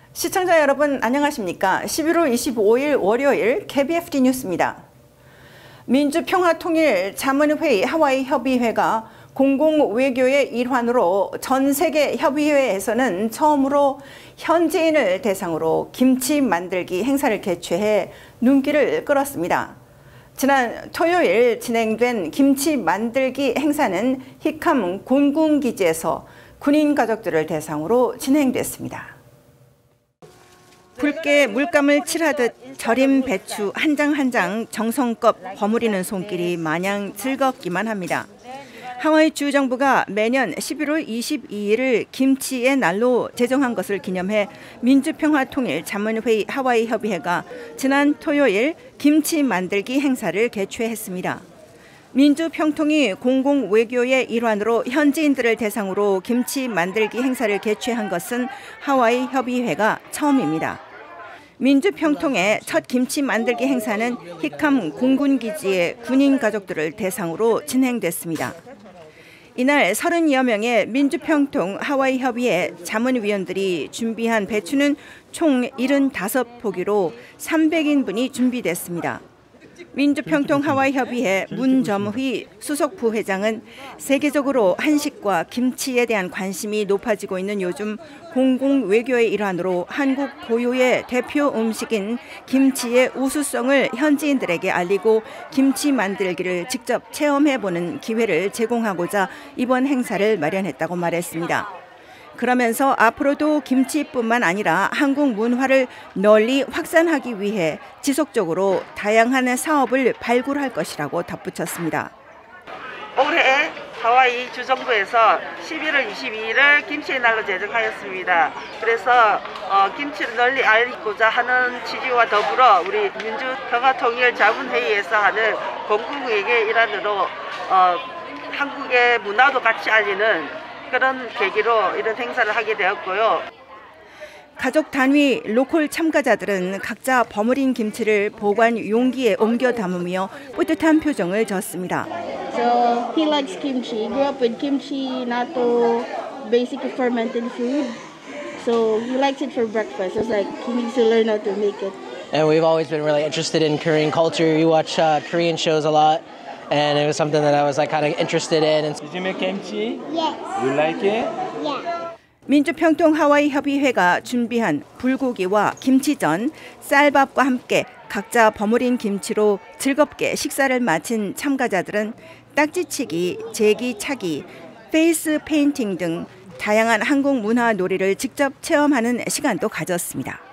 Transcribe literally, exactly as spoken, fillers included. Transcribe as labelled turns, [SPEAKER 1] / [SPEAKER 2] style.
[SPEAKER 1] 시청자 여러분 안녕하십니까? 십일월 이십오일 월요일 케이비에프디 뉴스입니다. 민주평화통일 자문회의 하와이 협의회가 공공외교의 일환으로 전 세계 협의회에서는 처음으로 현지인을 대상으로 김치 만들기 행사를 개최해 눈길을 끌었습니다. 지난 토요일 진행된 김치 만들기 행사는 히캄 공군기지에서 군인 가족들을 대상으로 진행됐습니다. 붉게 물감을 칠하듯 절임 배추 한 장 한 장 정성껏 버무리는 손길이 마냥 즐겁기만 합니다. 하와이 주정부가 매년 십일월 이십이일을 김치의 날로 제정한 것을 기념해 민주평화통일 자문회의 하와이 협의회가 지난 토요일 김치 만들기 행사를 개최했습니다. 민주평통이 공공외교의 일환으로 현지인들을 대상으로 김치 만들기 행사를 개최한 것은 하와이 협의회가 처음입니다. 민주평통의 첫 김치 만들기 행사는 히캄 공군기지의 군인 가족들을 대상으로 진행됐습니다. 이날 서른여 명의 민주평통 하와이 협의회 자문위원들이 준비한 배추는 총 칠십오 포기로 삼백 인분이 준비됐습니다. 민주평통 하와이 협의회 문점휘 수석 부회장은 세계적으로 한식과 김치에 대한 관심이 높아지고 있는 요즘 공공외교의 일환으로 한국 고유의 대표 음식인 김치의 우수성을 현지인들에게 알리고 김치 만들기를 직접 체험해보는 기회를 제공하고자 이번 행사를 마련했다고 말했습니다. 그러면서 앞으로도 김치뿐만 아니라 한국 문화를 널리 확산하기 위해 지속적으로 다양한 사업을 발굴할 것이라고 덧붙였습니다.
[SPEAKER 2] 올해 하와이 주정부에서 십일월 이십이일을 김치의 날로 제정하였습니다. 그래서 어, 김치를 널리 알리고자 하는 취지와 더불어 우리 민주평화통일 자문회의에서 하는 공공외교의 일환으로 어, 한국의 문화도 같이 알리는 그런 계기로 이런 행사를 하게 되었고요.
[SPEAKER 1] 가족 단위 로컬 참가자들은 각자 버무린 김치를 보관 용기에 옮겨 담으며 뿌듯한 표정을 졌습니다.
[SPEAKER 3] So he likes kimchi. He grew up with kimchi, natto, basically fermented food. So he likes it for breakfast. It's like he needs to learn how to make it.
[SPEAKER 4] And we've always been really interested in Korean culture. We watch uh, Korean shows a lot. And it was something that I was like kind of interested in.
[SPEAKER 5] Did you make kimchi?
[SPEAKER 3] Yes.
[SPEAKER 5] You like it?
[SPEAKER 3] Yeah.
[SPEAKER 1] 민주평통 하와이 협의회가 준비한 불고기와 김치전, 쌀밥과 함께 각자 버무린 김치로 즐겁게 식사를 마친 참가자들은 딱지치기, 제기차기, 페이스 페인팅 등 다양한 한국 문화 놀이를 직접 체험하는 시간도 가졌습니다.